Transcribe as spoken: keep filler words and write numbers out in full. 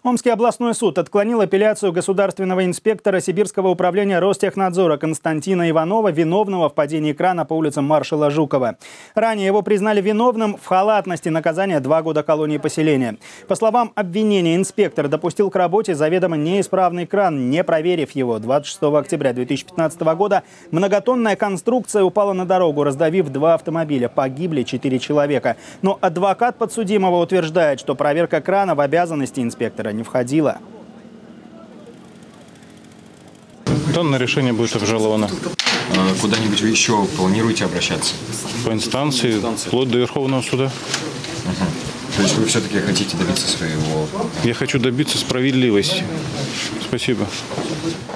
Омский областной суд отклонил апелляцию государственного инспектора Сибирского управления Ростехнадзора Константина Иванова, виновного в падении крана по улицам Маршала Жукова. Ранее его признали виновным в халатности, наказания два года колонии поселения. По словам обвинения, инспектор допустил к работе заведомо неисправный кран, не проверив его. двадцать шестого октября две тысячи пятнадцатого года многотонная конструкция упала на дорогу, раздавив два автомобиля. Погибли четыре человека. Но адвокат подсудимого утверждает, что проверка крана в обязанности инспектора не входила. Данное решение будет обжаловано. Куда-нибудь вы еще планируете обращаться? По инстанции, вплоть до Верховного суда. Угу. То есть вы все-таки хотите добиться своего? Я хочу добиться справедливости. Спасибо.